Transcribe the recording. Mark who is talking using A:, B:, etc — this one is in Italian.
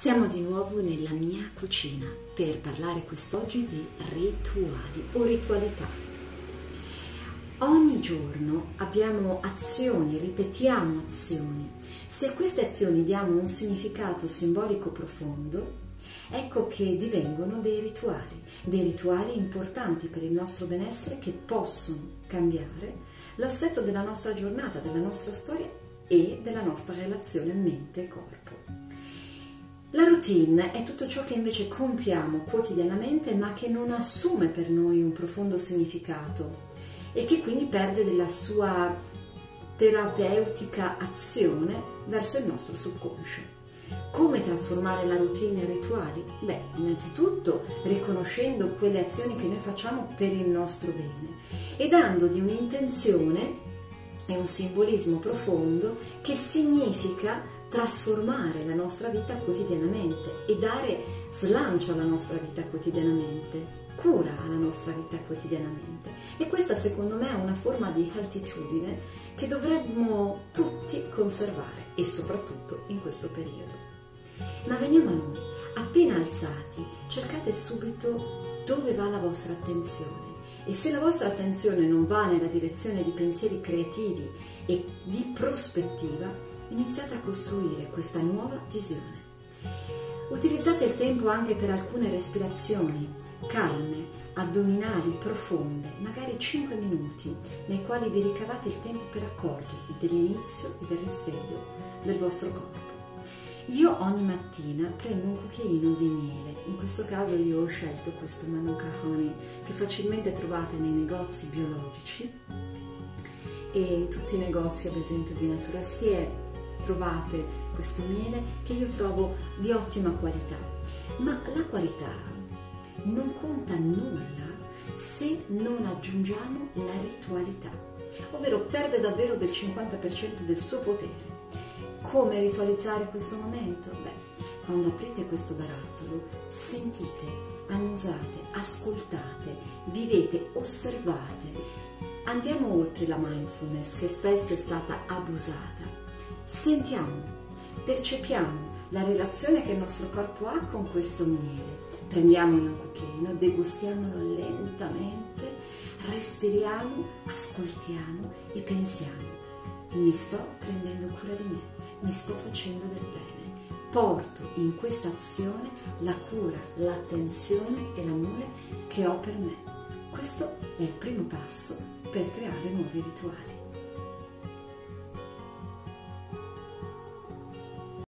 A: Siamo di nuovo nella mia cucina per parlare quest'oggi di rituali o ritualità. Ogni giorno abbiamo azioni, ripetiamo azioni. Se a queste azioni diamo un significato simbolico profondo, ecco che divengono dei rituali importanti per il nostro benessere che possono cambiare l'assetto della nostra giornata, della nostra storia e della nostra relazione mente-corpo. La routine è tutto ciò che invece compiamo quotidianamente ma che non assume per noi un profondo significato e che quindi perde della sua terapeutica azione verso il nostro subconscio. Come trasformare la routine in rituali? Beh, innanzitutto riconoscendo quelle azioni che noi facciamo per il nostro bene e dandogli un'intenzione e un simbolismo profondo che significa trasformare la nostra vita quotidianamente e dare slancio alla nostra vita quotidianamente, cura alla nostra vita quotidianamente. E questa secondo me è una forma di attitudine che dovremmo tutti conservare e soprattutto in questo periodo. Ma veniamo a noi, appena alzati, cercate subito dove va la vostra attenzione. E se la vostra attenzione non va nella direzione di pensieri creativi e di prospettiva, iniziate a costruire questa nuova visione. Utilizzate il tempo anche per alcune respirazioni calme, addominali profonde, magari 5 minuti, nei quali vi ricavate il tempo per accorgervi dell'inizio e del risveglio del vostro corpo. Io ogni mattina prendo un cucchiaino di miele, in questo caso io ho scelto questo Manuka Honey che facilmente trovate nei negozi biologici e in tutti i negozi ad esempio di Naturasie trovate questo miele che io trovo di ottima qualità, ma la qualità non conta nulla se non aggiungiamo la ritualità, ovvero perde davvero del 50% del suo potere. Come ritualizzare questo momento? Beh, quando aprite questo barattolo, sentite, annusate, ascoltate, vivete, osservate. Andiamo oltre la mindfulness che spesso è stata abusata. Sentiamo, percepiamo la relazione che il nostro corpo ha con questo miele. Prendiamone un cucchiaino, degustiamolo lentamente, respiriamo, ascoltiamo e pensiamo. Mi sto prendendo cura di me. Mi sto facendo del bene, porto in questa azione la cura, l'attenzione e l'amore che ho per me. Questo è il primo passo per creare nuovi rituali.